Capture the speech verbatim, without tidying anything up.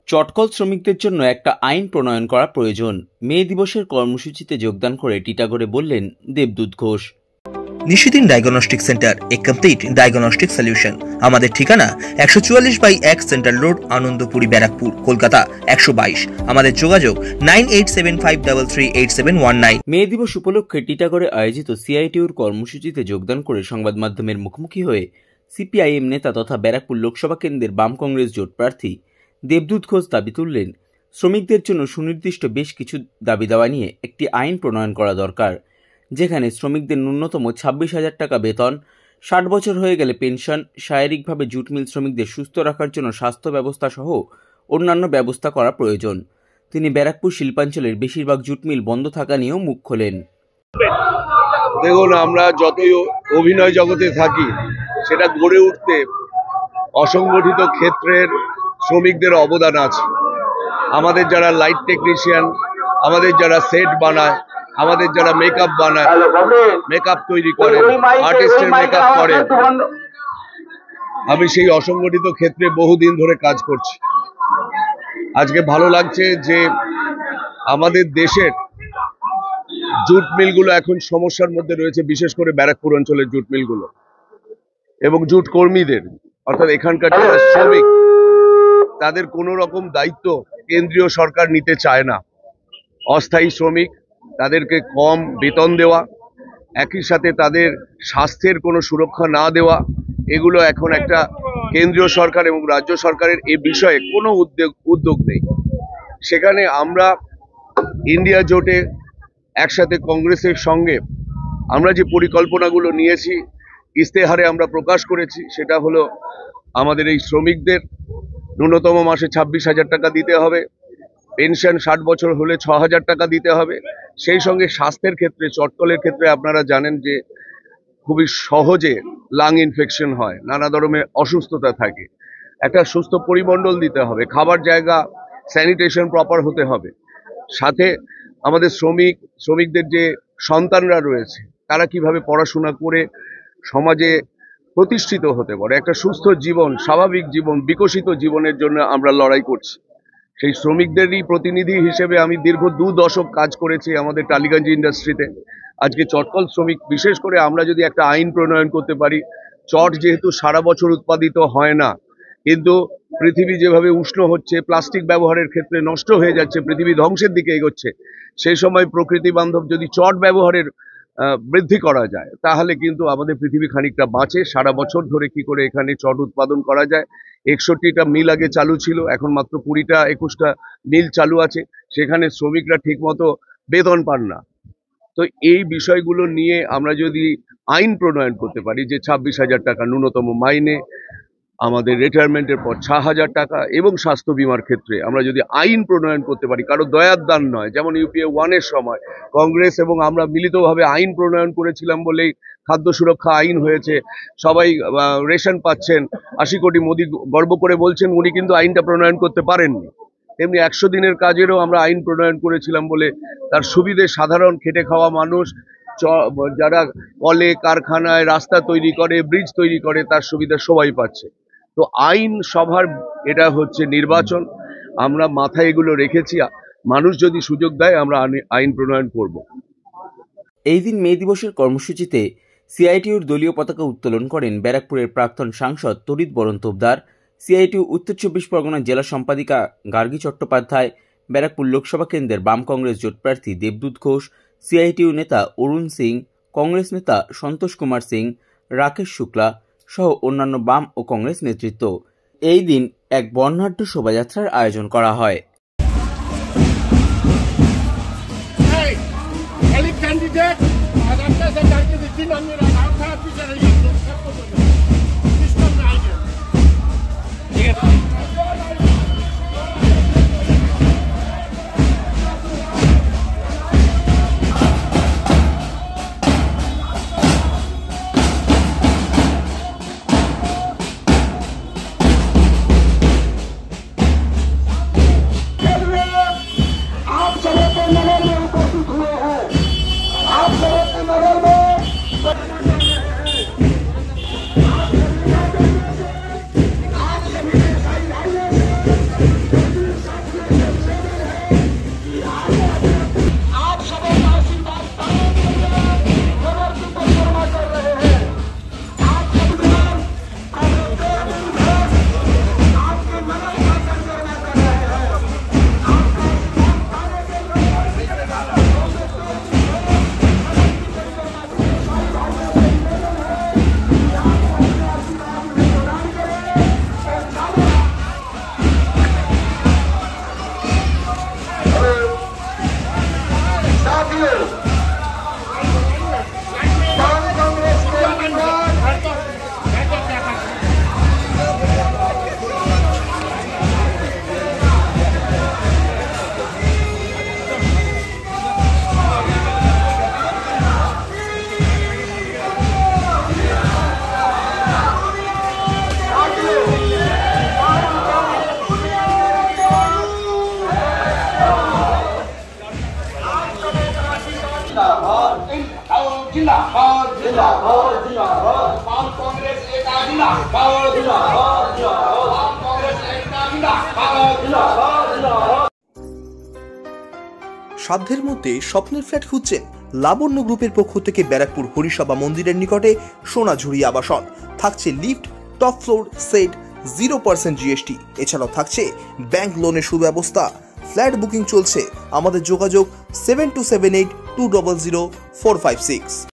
চটকল শ্রমিকদের জন্য একটা আইন প্রণয়ন করা প্রয়োজন। মে দিবসের কর্মসূচিতে যোগদান করে টিটাগড়ে বললেন Debdut Ghosh. Nishidin diagnostic centre, a complete diagnostic solution. আমাদের ঠিকানা একশো চুয়াল্লিশ বাই এক সেন্ট্রাল রোড, আনন্দপুরি, ব্যারাকপুর, কলকাতা একশো বাইশ। আমাদের যোগাযোগ nine eight seven five three three eight seven one nine. May দিবস উপলক্ষে টিটাগড়ে আয়োজিত সিআইটিউর কর্মসূচিতে যোগদান করে সংবাদ মাধ্যমের মুখোমুখি হয়ে সিপিআইএম নেতা তথা ব্যারাকপুর লোকসভা কেন্দ্রের বাম কংগ্রেস জোট প্রার্থী দেবদূত ঘোষ দাবি তুললেন, শ্রমিকদের জন্য সুনির্দিষ্ট বেশ কিছু দাবি দাওয়া নিয়ে একটি আইন প্রণয়ন করা দরকার, যেখানে শ্রমিকদের ন্যূনতম ছাব্বিশ হাজার টাকা বেতন, ষাট বছর হয়ে গেলে পেনশন, শারীরিকভাবে জুট মিল শ্রমিকদের সুস্থ রাখার জন্য স্বাস্থ্য ব্যবস্থা সহ অন্যান্য ব্যবস্থা করা প্রয়োজন। তিনি ব্যারাকপুর শিল্পাঞ্চলের বেশিরভাগ জুট মিল বন্ধ থাকা নিয়েও মুখ খোলেন। দেখুন, আমরা যতই অভিনয় জগতে থাকি, সেটা গড়ে উঠতে অসংগঠিত ক্ষেত্রের শ্রমিকদের অবদান আছে। আমাদের যারা লাইট টেকনিশিয়ান, আমাদের যারা সেট বানায়, আমাদের যারা মেকআপ বানায়, মেকআপ তৈরি করে, আর্টিস্টের মেকআপ করে, আমি সেই অসংগঠিত ক্ষেত্রে বহুদিন ধরে কাজ করছি। আজকে ভালো লাগছে যে আমাদের দেশের জুট মিলগুলো এখন সমস্যার মধ্যে রয়েছে, বিশেষ করে ব্যারাকপুর অঞ্চলের জুট মিলগুলো এবং জুট কর্মীদের, অর্থাৎ এখানকার যারা শ্রমিক, তাদের কোনো রকম দায়িত্ব কেন্দ্রীয় সরকার নিতে চায় না। অস্থায়ী শ্রমিক, তাদেরকে কম বেতন দেওয়া, একই সাথে তাদের স্বাস্থ্যের কোনো সুরক্ষা না দেওয়া, এগুলো এখন একটা কেন্দ্রীয় সরকার এবং রাজ্য সরকারের এ বিষয়ে কোনো উদ্যোগ উদ্যোগ নেই। সেখানে আমরা ইন্ডিয়া জোটে একসাথে কংগ্রেসের সঙ্গে আমরা যে পরিকল্পনাগুলো নিয়েছি, ইস্তেহারে আমরা প্রকাশ করেছি, সেটা হলো আমাদের এই শ্রমিকদের ন্যূনতম মাসে ছাব্বিশ হাজার টাকা দিতে হবে, পেনশন ষাট বছর হলে ছ হাজার টাকা দিতে হবে। সেই সঙ্গে স্বাস্থ্যের ক্ষেত্রে, চটকলের ক্ষেত্রে আপনারা জানেন যে খুবই সহজে লাং ইনফেকশন হয়, নানা ধরনের অসুস্থতা থাকে, একটা সুস্থ পরিমণ্ডল দিতে হবে, খাবার জায়গা স্যানিটেশন প্রপার হতে হবে। সাথে আমাদের শ্রমিক শ্রমিকদের যে সন্তানরা রয়েছে, তারা কিভাবে পড়াশোনা করে সমাজে প্রতিষ্ঠিত হতে পারে, একটা সুস্থ জীবন, স্বাভাবিক জীবন, বিকশিত জীবনের জন্য আমরা লড়াই করছি। সেই শ্রমিকদেরই প্রতিনিধি হিসেবে আমি দীর্ঘ দু দশক কাজ করেছি আমাদের টালিগঞ্জ ইন্ডাস্ট্রিতে। আজকে চটকল শ্রমিক, বিশেষ করে আমরা যদি একটা আইন প্রণয়ন করতে পারি, চট যেহেতু সারা বছর উৎপাদিত হয় না, কিন্তু পৃথিবী যেভাবে উষ্ণ হচ্ছে, প্লাস্টিক ব্যবহারের ক্ষেত্রে নষ্ট হয়ে যাচ্ছে, পৃথিবী ধ্বংসের দিকে এগোচ্ছে, সেই সময় প্রকৃতি বান্ধব যদি চট ব্যবহারের বৃদ্ধি করা যায়, তাহলে কিন্তু আমাদের পৃথিবী খানিকটা বাঁচে। সারা বছর ধরে কি করে এখানে চট উৎপাদন করা যায়। একষট্টিটা মিল আগে চালু ছিল, এখন মাত্র কুড়িটা একুশটা মিল চালু আছে, সেখানে শ্রমিকরা ঠিকমতো বেতন পান না। তো এই বিষয়গুলো নিয়ে আমরা যদি আইন প্রণয়ন করতে পারি যে ছাব্বিশ হাজার টাকা ন্যূনতম মাইনে, আমাদের রিটায়ারমেন্টের পর ছ হাজার টাকা, এবং স্বাস্থ্য বিমার ক্ষেত্রে আমরা যদি আইন প্রণয়ন করতে পারি, কারো দয়ার দান নয়, যেমন ইউপিএ ওয়ানের সময় কংগ্রেস এবং আমরা মিলিতভাবে আইন প্রণয়ন করেছিলাম বলেই খাদ্য সুরক্ষা আইন হয়েছে, সবাই রেশন পাচ্ছেন, আশি কোটি মোদি গর্ব করে বলছেন, উনি কিন্তু আইনটা প্রণয়ন করতে পারেননি। তেমনি একশো দিনের কাজেরও আমরা আইন প্রণয়ন করেছিলাম বলে তার সুবিধে সাধারণ খেটে খাওয়া মানুষ, যারা কলে কারখানায় রাস্তা তৈরি করে, ব্রিজ তৈরি করে, তার সুবিধা সবাই পাচ্ছে। তো আইন সভার এটা হচ্ছে নির্বাচন, আমরা মাথায় এগুলো রেখেছি, মানুষ যদি সুযোগ দেয় আমরা আইন প্রণয়ন করব। এই দিন মে দিবসের কর্মসূচিতে সিআইটিউর দলীয় পতাকা উত্তোলন করেন ব্যারাকপুরের প্রাক্তন সাংসদ তড়িৎ বরণ তোপদার, সিআইটিউ উত্তর চব্বিশ পরগনা জেলা সম্পাদিকা গার্গী চট্টোপাধ্যায়, ব্যারাকপুর লোকসভা কেন্দ্রের বাম কংগ্রেস জোট প্রার্থী দেবদূত ঘোষ, সিআইটিউ নেতা অরুণ সিং, কংগ্রেস নেতা সন্তোষ কুমার সিং, রাকেশ শুক্লা সহ অন্যান্য বাম ও কংগ্রেস নেতৃত্ব। এই দিন এক বর্ণাঢ্য শোভাযাত্রার আয়োজন করা হয়। आप जिंदाबाद जिंदाबाद जिंदाबाद वाम कांग्रेस एकता जिंदाबाद जिंदाबाद जिंदाबाद वाम कांग्रेस एकता जिंदाबाद जिंदाबाद जिंदाबाद। সাধ্যের মধ্যে স্বপ্নের ফ্ল্যাট খুঁজছেন? লাবণ্য গ্রুপের পক্ষ থেকে ব্যারাকপুর হরিসভা মন্দিরের নিকটে সোনাঝুরি আবাসন। থাকছে lift, top floor, set, zero percent GST. এছাড়াও থাকছে ব্যাংক লোনের সুব্যবস্থা। ফ্ল্যাট বুকিং চলছে। আমাদের যোগাযোগ seven two seven eight two double zero four five six.